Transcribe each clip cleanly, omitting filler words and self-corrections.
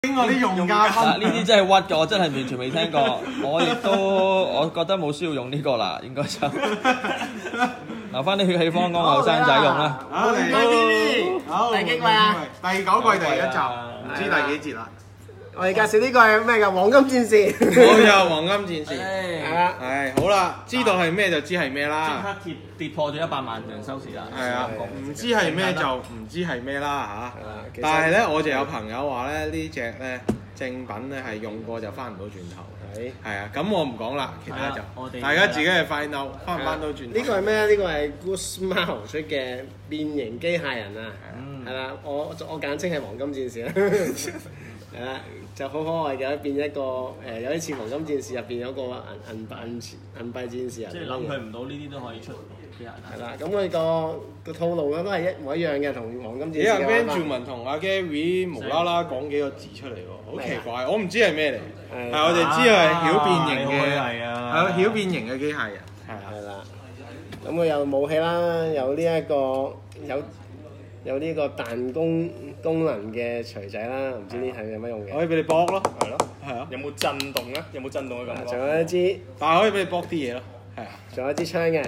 經過啲用家分呢啲真係屈嘅，我真係完全未聽過。我覺得冇需要用呢個啦，應該就留翻啲血氣方剛後生仔用啦。 好嚟，好第幾季啊？ 第9季第1集，唔知第幾節啦。 我哋介紹呢個係咩㗎？黃金戰士。 冇錯，黃金戰士。 係啦。 係好啦，知道係咩就知係咩啦。 即刻跌破咗100萬人收視啦。 係啊，唔知係咩就唔知係咩啦嚇。但係咧，我就有朋友話咧，呢隻咧正品咧係用過就翻唔到轉頭。係啊，咁我唔講啦，其他就大家自己去 find out，翻唔翻到轉頭。 呢個係咩啊？呢個係 Good Smile 出嘅變形機械人啊。係啦，我簡稱係黃金戰士啦。係啦，就好可愛嘅，變一個有啲似黃金戰士入邊有個銀幣戰士啊。 即係諗佢唔到呢啲都可以出機械人。 係啦，咁佢個套路咧都係一模一樣嘅，同黃金戰士。 阿 Benjamin 同阿 Gary 無啦啦講幾個字出嚟喎，好奇怪，我唔知係咩嚟。係我哋知係曉變形嘅，係啊，曉變形嘅機械人。 係啦，咁佢有武器啦，有呢一個有呢個彈功能嘅錘仔啦，唔知呢係有乜用嘅？ 可以俾你搏咯， 係咯， 係啊。 有冇震動咧？有冇震動嘅感覺？ 仲有一支， 但係可以俾你搏啲嘢咯，係啊。 仲有一支槍嘅，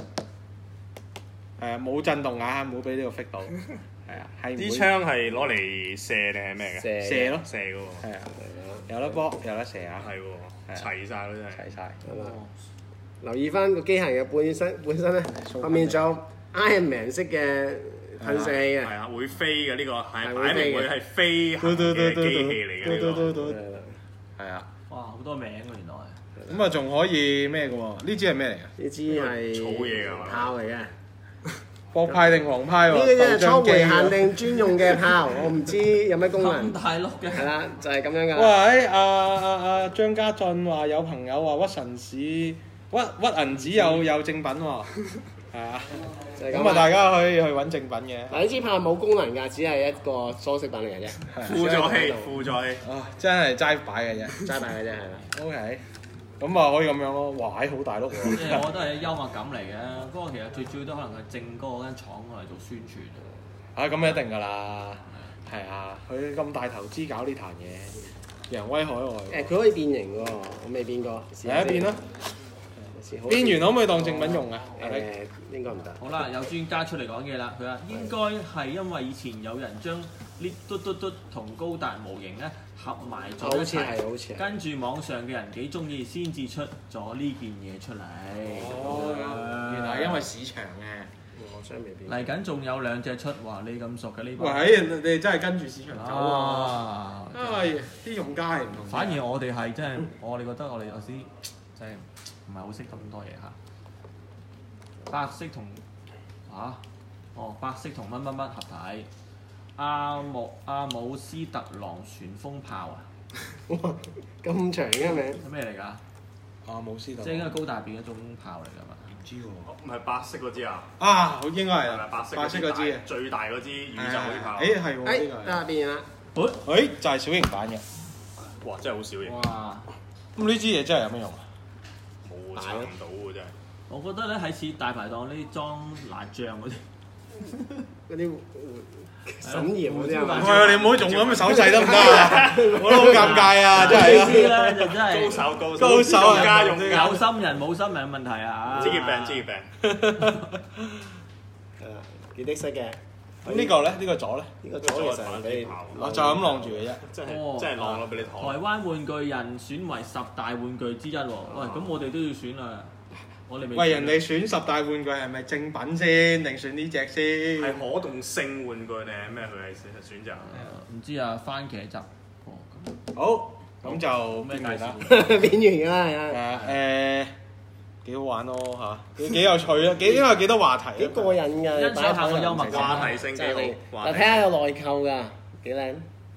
係啊，冇震動啊，冇俾呢個 fit 到，係啊，係啲槍係攞嚟射定係咩嘅？ 射咯， 射嘅喎。 係啊，有得搏，有得射啊， 係喎，齊晒咯真係。 齊晒。 留意翻個機械人嘅本身咧，後面仲有 Iron Man 式嘅噴射器嘅。 係啊，會飛嘅呢個係會飛嘅擺明會係飛行嘅機器嚟嘅呢個。 係啊。 哇，好多名喎原來。 咁啊，仲可以咩嘅喎？呢支係咩嚟㗎？ 呢支係草嘢㗎嘛炮嚟嘅。 國派定黃派喎？ 呢個真係初回限定專用嘅炮，我唔知有咩功能。 咁大碌嘅。 係啦，就係咁樣㗎。 喂，阿張家俊話有朋友話屈臣氏屈銀紙有正品喎，係啊，咁啊大家可以去揾正品嘅。 嗱，呢支炮冇功能㗎，只係一個裝飾品嚟嘅啫。 輔助器。 啊，真係齋擺嘅啫， 齋擺嘅啫，係啦。 OK，咁啊可以咁樣咯。哇，好大碌喎！ 即係我覺得係幽默感嚟嘅，不過其實最主要都可能係正哥嗰間廠嚟做宣傳。 啊，咁一定㗎啦，係啊，佢咁大投資搞呢壇嘢，揚威海外。 佢可以變形喎，我未變過。 嚟一變啦！變完可唔可以當正品用啊？ 應該唔得。 好啦，有專家出嚟講嘢啦，佢話應該係因為以前有人將呢嘟同高達模型咧合埋咗一齊， 好似係。 跟住網上嘅人幾中意，先至出咗呢件嘢出嚟。 哦，原來係因為市場嘅。 嚟緊仲有2隻出，哇！你咁熟嘅呢個？ 喂，你真係跟住市場走啊！ 啲用家係唔同。 反而我哋係真係，我哋覺得我哋有時真係唔係好識咁多嘢嚇。白色同白色同乜合體。阿姆斯特朗旋風炮啊！ 哇，咁長嘅名。 咩嚟㗎？ 阿姆斯特。 即係應該高達入邊一種炮嚟㗎嘛？ 唔知喎。 唔係白色嗰支啊？ 啊，應該係係咪白色嗰支最大嗰支宇宙嗰啲炮。 係喎，呢個係。 得變啦。 就係小型版嘅。 哇！真係好小型。 哇！ 咁呢支嘢真係有咩用啊？ 冇查唔到喎真係。 我覺得咧喺似大排檔呢啲裝辣醬嗰啲。 嗰啲沈鹽嗰啲啊！ 喂，你唔好用咁嘅手勢得唔得啊？我都好尷尬啊，真係。 呢啲咧就真係高手啊！ 家用有心人冇心人嘅問題啊！ 職業病。 係啊，幾的色嘅。 咁呢個咧？呢個左咧？ 呢個左其實你我就咁晾住嘅啫。 真係晾咗俾你睇。 台灣玩具人選為10大玩具之一喎。喂，咁我哋都要選啊！ 喂，人哋選10大玩具係咪正品先，定選呢隻先？ 係可動性玩具定係咩？佢係選擇？ 唔知啊，番茄汁。 好，咁就咩介紹？ 邊緣㗎啦， 係啊。幾好玩咯嚇，幾有趣啊！因為幾多話題啊！ 幾過癮㗎， 欣賞下個幽默話題性幾好。 嗱，睇下有內購㗎，幾靚。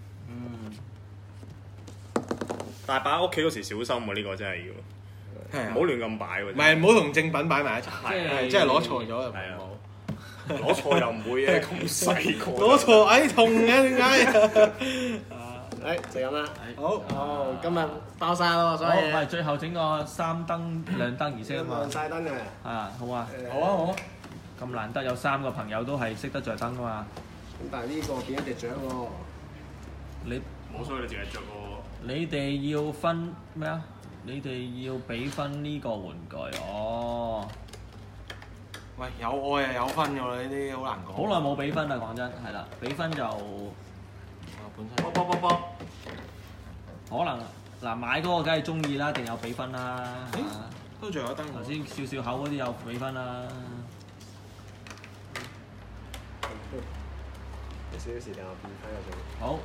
但係擺喺屋企嗰時小心喎，呢個真係要。唔好亂咁擺喎。 唔係，唔好同正品擺埋一齊。係，即係攞錯咗又唔好。攞錯又唔會嘅，咁細個。 攞錯，痛嘅點解？ 就咁啦。 好， 今日爆晒咯，所以。 唔係，最後整個3燈亮燈儀式啊嘛。 亮晒燈嘅。 啊，好啊。 好啊。 咁難得有3個朋友都係識得着燈噶嘛。 咁但係呢個變一隻雀喎。 你我所以你淨係着個。 你哋要分咩啊？你哋要俾分呢個玩具哦。 喂，有愛係有分㗎喎，呢啲好難講。 好耐冇俾分啦，講真係啦，俾分就本身。 可能嗱買嗰個梗係中意啦，一定有俾分啦。 都仲有燈。 頭先笑笑口嗰啲有俾分啦。 有少少時間我變翻個種。 好。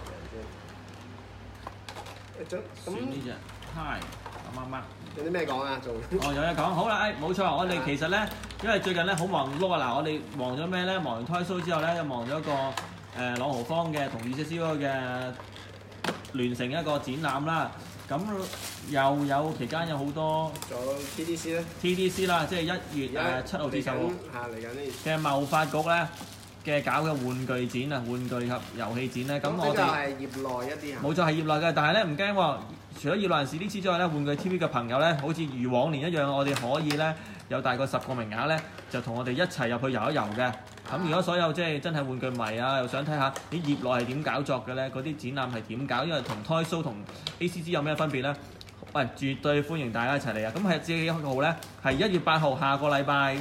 咁呢隻 Hi 乜有啲咩講啊？仲哦有嘢講，好啦，冇錯，我哋其實咧，因為最近咧好忙碌啊，嗱，我哋忙咗咩咧？忙完 Toy Show 之後咧，又忙咗個朗豪坊嘅同244嘅聯成一個展覽啦。咁又有期間有好多仲有 TDC 咧 TDC 啦，即係1月7號至10號嚟緊呢嘅貿發局咧嘅搞嘅玩具展啊，玩具及遊戲展咧，咁我哋係業內一啲冇錯係業內嘅，但係咧唔驚喎。除咗業內人士呢次之外咧，玩具 TV 嘅朋友咧，好似如往年一樣，我哋可以咧有大概10個名額咧，就同我哋一齊入去遊一遊嘅。咁如果所有即係真係玩具迷啊，又想睇下啲業內係點搞作嘅咧，嗰啲展覽係點搞？因為同 Toy Show 同 ACG 有咩分別咧？喂，絕對歡迎大家一齊嚟啊！咁係幾號咧？係1月8號，下個禮拜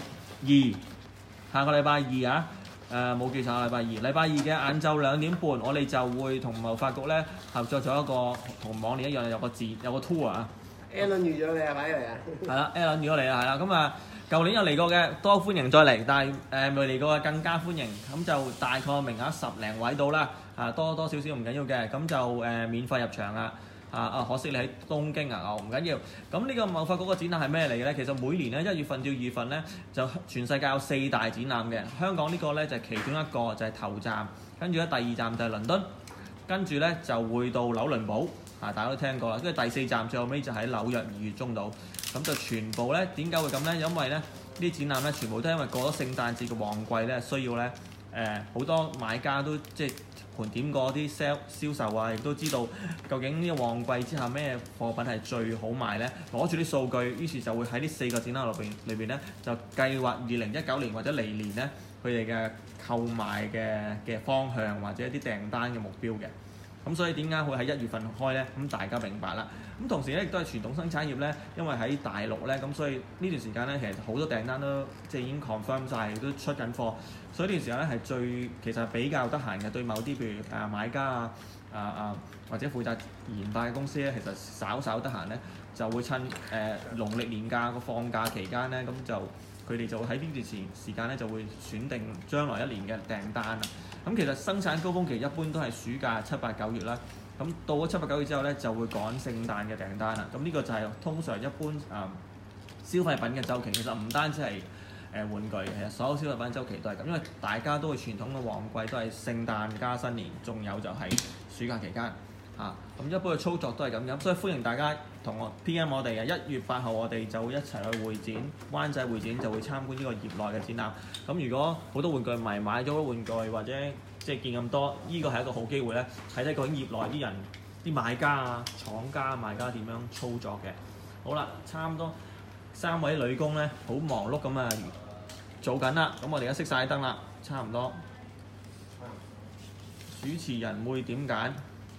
二啊！冇記錯，禮拜二嘅晏晝2點半，我哋就會同貿發局咧合作咗一個同往年一樣有個 tour 啊。 Alan 預咗你啊，快啲嚟啊！ 係啦 ，Alan 預咗你啦，係啦。咁啊，舊年有嚟過嘅，多歡迎再嚟，但係未嚟過嘅更加歡迎。咁就大概名額10零位到啦，多少少唔緊要嘅，咁就免費入場啊。可惜你喺東京啊，唔緊要。咁呢個貿發局個展覽係咩嚟嘅咧？其實每年咧1月份至2月份咧，就全世界有4大展覽嘅。香港呢個咧就係其中一個，就係頭站。跟住咧第2站就係倫敦，跟住咧就會到紐倫堡，大家都聽過啦。跟住第4站最後尾就喺紐約2月中度。咁就全部咧點解會咁咧？因為咧呢啲展覽咧全部都因為過咗聖誕節嘅旺季咧，需要咧好多買家都即係盤點過啲銷售啊，亦都知道究竟呢個旺季之下咩貨品係最好賣咧。攞住啲數據，於是就會喺呢4個展覽裏邊咧，就計劃2019年或者嚟年咧佢哋嘅購買嘅方向或者一啲訂單嘅目標嘅。咁所以點解會喺1月份開咧？咁大家明白啦。咁同時咧亦都係傳統生產業咧，因為喺大陸咧，咁所以呢段時間咧其實好多訂單都即係已經 confirm 晒，都出緊貨。所以呢段時間咧係其實比較得閒嘅，對某啲譬如買家或者負責研發嘅公司咧，其實稍得閒咧就會趁農曆年假個放假期間咧，咁就佢哋就喺呢段時間咧就會選定將來一年嘅訂單啦。咁其實生產高峰期一般都係暑假7、8、9月啦。咁到咗7、8、9月之後咧，就會趕聖誕嘅訂單啦。咁呢個就係通常一般消費品嘅週期。其實唔單止係玩具，其實所有消費品週期都係咁，因為大家都會傳統嘅旺季都係聖誕加新年，仲有就係暑假期間咁一般嘅操作都係咁，所以歡迎大家同我 PM 我哋嘅1月8號，我哋就會一齊去會展，灣仔會展就會參觀呢個業內嘅展覽。咁如果好多玩具迷買咗玩具或者即係見咁多，呢個係一個好機會咧，睇睇究竟業內啲人、啲買家啊、廠家、賣家點樣操作嘅。好啦，差唔多3位女工咧，好忙碌咁做緊啦。咁我哋而家熄晒燈啦，差唔多。主持人會點揀？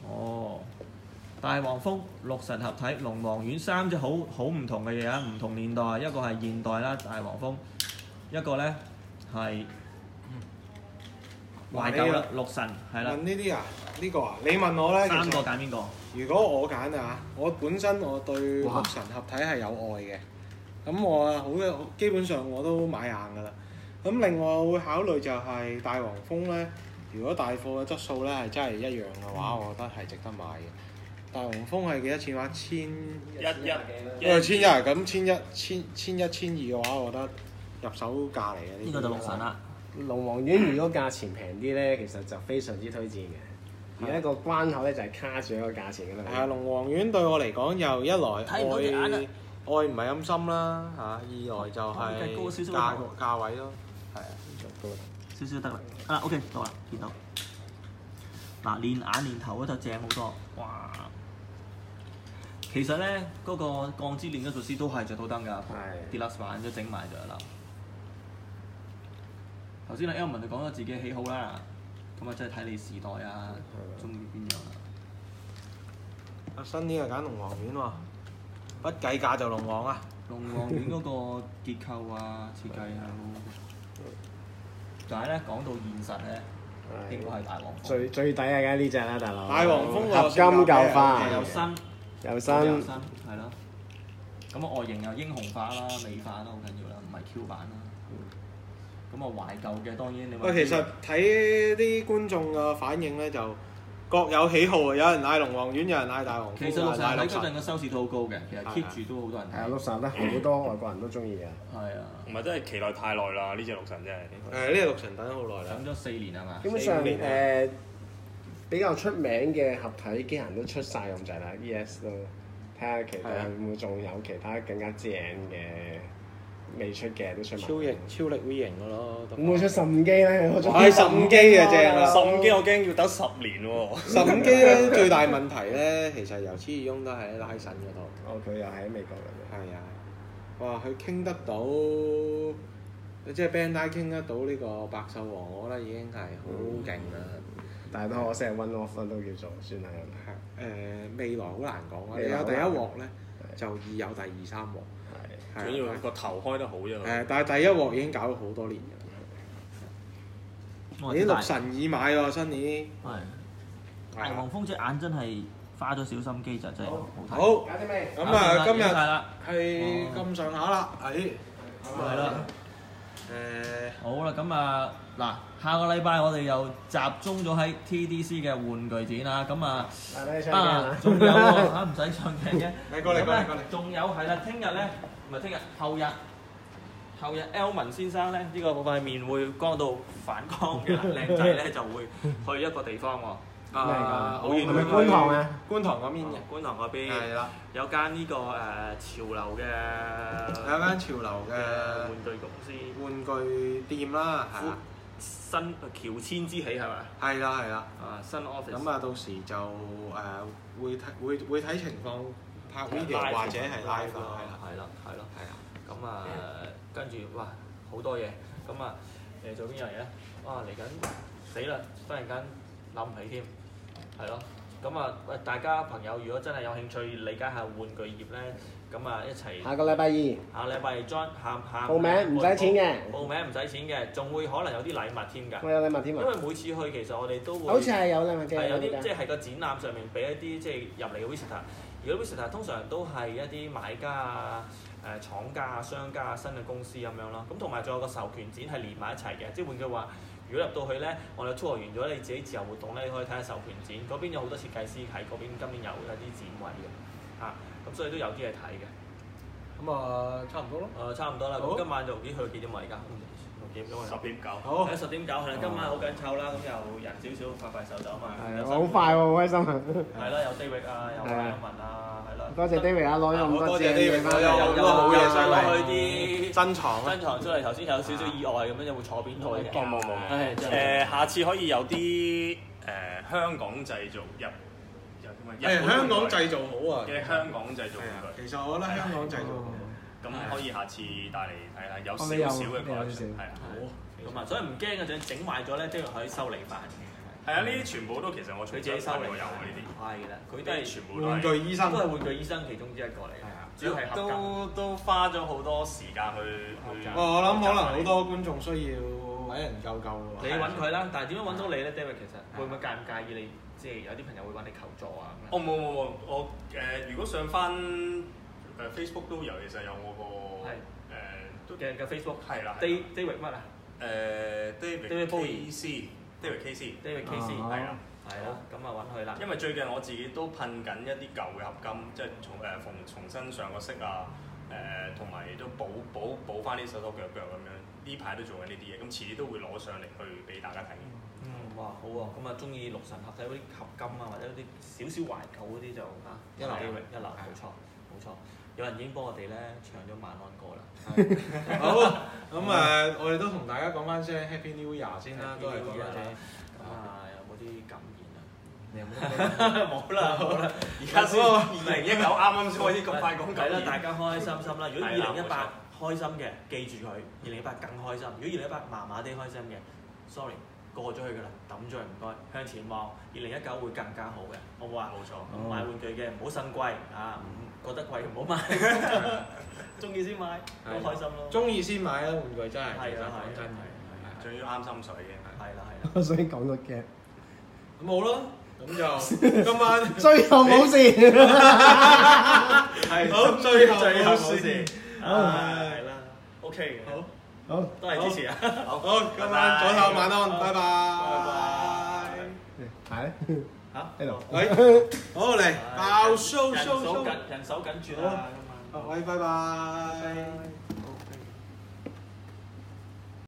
大黃蜂、六神合體、龍王丸3隻好唔同嘅嘢啊，唔同年代，一個係現代啦，大黃蜂，一個咧係懷舊啦，六神係啦。 問呢啲啊？呢個啊？你問我咧 ，3個揀邊個？ 如果我揀啊，我本身我對六神合體係有愛嘅，咁我基本上我都買硬㗎啦。咁另外我會考慮就係大黃蜂咧。如果大貨嘅質素咧係真係一樣嘅話，我覺得係值得買嘅。大黃蜂係幾多錢話？1100啊，咁1100、1200嘅話，我覺得入手價嚟嘅。 呢個就六神啦。 龍王丸如果價錢平啲咧，其實就非常之推薦嘅。而家個關口咧就係卡住一個價錢㗎啦。係啊， 龍王丸對我嚟講又一來愛唔係咁深啦二來就係價位咯，係啊， 少少得啦。OK 到啦，見到。嗱，連眼連頭嗰就正好多，哇！其實咧，嗰個鋼之鍊嗰條絲都係着到燈㗎，Deluxe 版都整埋咗啦。頭先阿 Elman 就講咗自己喜好啦，咁啊真係睇你時代啊，中意邊樣啊？ 新年係揀龍王丸喎，不計價就龍王啊！ 龍王丸嗰個結構啊、設計啊，但係咧講到現實咧，應該係大黃蜂。 最抵啊！梗係呢只啦，大佬。 大黃蜂合金夠花， 有新， 有新， 係咯。咁啊外形又英雄化啦、美化啦，好緊要啦，唔係 Q 版啦。咁啊懷舊嘅當然你話。 喂，其實睇啲觀眾嘅反應咧就各有喜好啊！有人嗌龍王丸，有人嗌大黃蜂。 其實六神喺嗰陣嘅收視都好高嘅，其實 keep 住都好多人睇。 係啊，六神咧好多外國人都中意嘅。 係啊。 唔係真係期待太耐啦！呢隻六神真係。 呢隻六神等咗好耐啦。 等咗4年係嘛？ 基本上比較出名嘅合體機械人都出晒咁滯啦 ，ES 都睇下其他會唔會仲有其他更加正嘅未出嘅都出埋。 超力 V 型嘅咯。 會唔會出15機咧？ 係15機嘅正啦。 15機我驚要等10年喎。 15機咧最大問題咧，其實由始至終都係喺拉神嗰度。 哦，佢又喺美國嗰度。 係啊。哇！佢傾得到，即係 Bandai 傾得到呢個百獸王，我覺得已經係好勁啦。 但係都可惜係 one off 都叫做算係。 未來好難講啊！你有第一鑊咧，就易有第2、3鑊。係。 主要個頭開得好啫。 但係第一鑊已經搞咗好多年㗎。已經六神已買喎，新年。 係。大黃蜂隻眼真係花咗小心機就真係好睇。 好。搞啲咩？咁啊，今日係咁上下啦， 係啦。好啦，咁啊嗱，下個禮拜我哋又集中咗喺 TDC 嘅玩具展啦，咁仲有喎唔使上鏡嘅。 你過嚟。 仲有係啦，聽日咧唔係聽日，後日 Elman 先生咧呢個塊面會光到反光嘅靚仔咧就會去一個地方喎。 好遠係咪觀塘啊？ 觀塘嗰邊嘅。 觀塘嗰邊。係啦。 有間呢個潮流嘅。 有間潮流嘅玩具公司。 玩具店啦，係啊。 新喬遷之喜係咪？ 係啦。 新 office。 咁啊，到時就會睇情況拍 video 或者係 live 咯。 係啦。咁啊，跟住哇好多嘢，咁啊做邊樣嘢咧？哇嚟緊死啦！忽然間諗唔起添。係咯，咁啊喂，大家朋友如果真係有興趣理解下玩具業咧，咁啊一齊。下個禮拜二 join 下報名唔使錢嘅。報名唔使錢嘅，仲會可能有啲禮物添㗎。我有禮物添啊！因為每次去其實我哋都會。好似係有禮物嘅。係有啲即係個展覽上面俾一啲即係入嚟嘅 visitor。如果 visitor 通常都係一啲買家啊、廠家啊、商家啊、新嘅公司咁樣咯。咁同埋仲有個授權展係連埋一齊嘅，即係換句話。如果入到去咧，我哋 tour 完咗，你自己自由活動咧，你可以睇下授權展，嗰邊有好多設計師喺嗰邊，今年有啲展位嘅，咁所以都有啲嘢睇嘅。咁差唔多咯。差唔多啦。咁今晚就去到幾點位而家？6點鐘啊。10點9。好。10點9係啦，今晚好緊湊啦，咁又人少少，快手走啊嘛。係啊，好快喎，好開心啊。係啦，有 David 啊，有文啊，係啦。多謝 David 啊，攞咗咁多謝 David 有好嘢上嚟。去啲珍藏出嚟，頭先有少少意外咁樣，有冇坐邊台嘅？ 冇。下次可以有啲香港製造香港製造好啊！ 嘅香港製造玩具。 其實我覺得香港製造好。 咁可以下次帶嚟睇下，有少少嘅 collection。係啊。好。 咁啊，所以唔驚嘅，就整壞咗咧，都可以修理翻嘅。 係啊，呢啲全部都其實我自己收嚟有嘅呢啲。 係啦，佢都係全部玩具醫生， 都係玩具醫生其中之一個嚟。係啊，主要係都花咗好多時間去。 我諗可能好多觀眾需要揾人救喎。 你揾佢啦，但係點樣揾到你咧 ，David？其實會唔會介唔介意你？即係有啲朋友會揾你求助啊？ 哦冇，我如果上翻Facebook 都有，其實有我個嘅 Facebook 係啦。 David 乜啊 ？David KC。David KC 係啦， 咁啊揾佢啦。 因為最近我自己都噴緊一啲舊嘅合金，即係重新上個色啊，同埋都補翻啲手手腳腳咁樣。呢排都做緊呢啲嘢，咁遲啲都會攞上嚟去俾大家睇。 哇好喎，咁啊中意六神合體嗰啲合金啊，或者啲少少懷舊嗰啲就一流，冇錯。有人已經幫我哋咧唱咗晚安歌啦。 好，咁我哋都同大家講翻聲 Happy New Year 先啦，都係講下啫。 咁有冇啲感言啊？你有冇？冇啦。而家先2019啱啱先開始咁快講感言。大家開開心心啦。如果2018開心嘅，記住佢；2018更開心。如果2018麻麻地開心嘅，sorry， 過咗去㗎啦，抌咗佢唔該，向前望，2019會更加好嘅，好唔好啊？ 冇錯。 買玩具嘅唔好腎貴啊，覺得貴唔好買，中意先買，好開心咯。 中意先買啦，玩具真係。 係啦， 講真係。 仲要啱心水嘅。 係啦。 我想講個 gap。 咁好咯，咁就今晚最後冇事。 係好，最後冇事。 係啦，OK 嘅。 好。 好， 多謝支持啊！ 好，今晚早唞晚安，拜拜。 係咧嚇喺度。 喂，好嚟爆 show 人手緊住啦，今晚。 喂，拜拜。